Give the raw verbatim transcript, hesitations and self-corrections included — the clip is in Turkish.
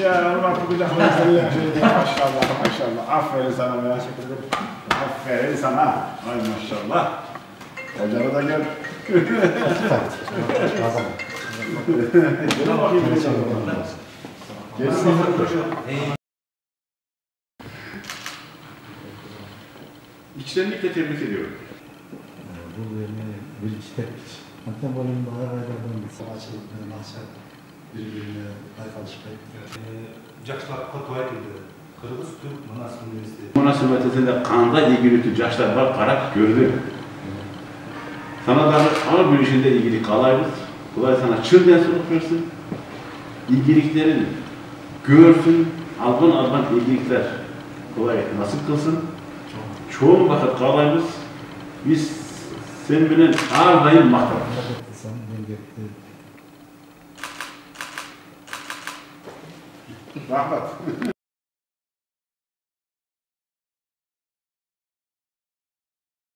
Ya Allah bu kucakları seninle maşallah maşallah. Aferin sana merak ederim. Aferin sana. Ay maşallah. Hocanı da gel. Gel bakayım. Gelsin. İçtenlikle tebrik ediyorum. Bu yemeği birlikte hatta böyle bağırlardan bir savaşçılık ve mahşer birbirine arkadaşlık. Jaçlar Katoay dedi. Kırgız Türk Manas Üniversitesi. Münasebetinde kanda ilgili yaşlar var, karak gördük. Sana da ama bir işinde ilgili kalayız. Kolay sana çıl ders okuyorsun. İlgiliklerin görsün, alban alban ilgilikler kolay nasip kılsın. Çoğun vakit kalayız. Biz sen bilen ağırdayım maktab. Rahmet.